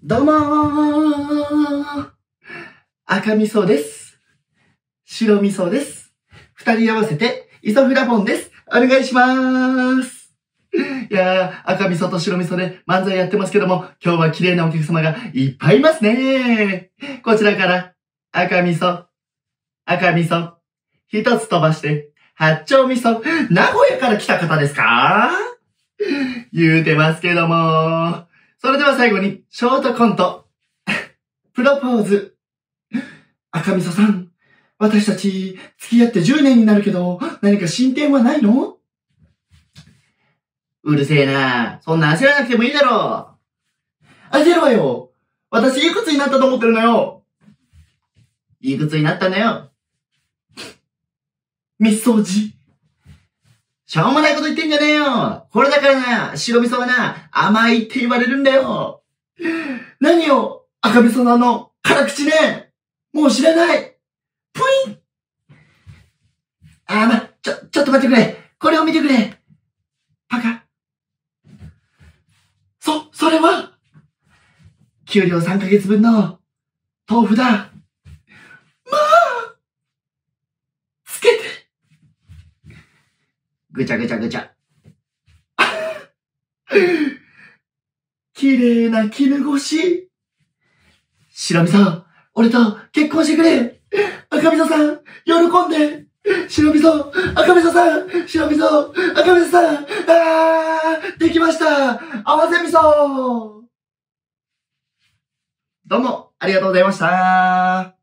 どうもー。赤味噌です。白味噌です。二人合わせて、イソフラボンです。お願いしまーす。いやー、赤味噌と白味噌で漫才やってますけども、今日は綺麗なお客様がいっぱいいますねー。こちらから、赤味噌、一つ飛ばして、八丁味噌、名古屋から来た方ですか？言うてますけども。それでは最後に、ショートコント。プロポーズ。赤味噌さん、私たち、付き合って10年になるけど、何か進展はないの？うるせえな。そんな焦らなくてもいいだろう。焦るわよ。私いくつになったと思ってるのよ。いくつになったのよ。みそじ。しょうもないこと言ってんじゃねえよ。これだからな、白味噌はな、甘いって言われるんだよ。何よ、赤味噌の辛口ね。もう知らない。ぷいん。ちょっと待ってくれ。これを見てくれ。パカ。それは、給料3ヶ月分の豆腐だ。まあ、つけて。ぐちゃぐちゃぐちゃ。綺麗な絹ごし。白味噌、俺と結婚してくれ。赤味噌さん、喜んで。白味噌、赤味噌さん、白味噌、赤味噌さん。できました。合わせ味噌。どうも、ありがとうございました。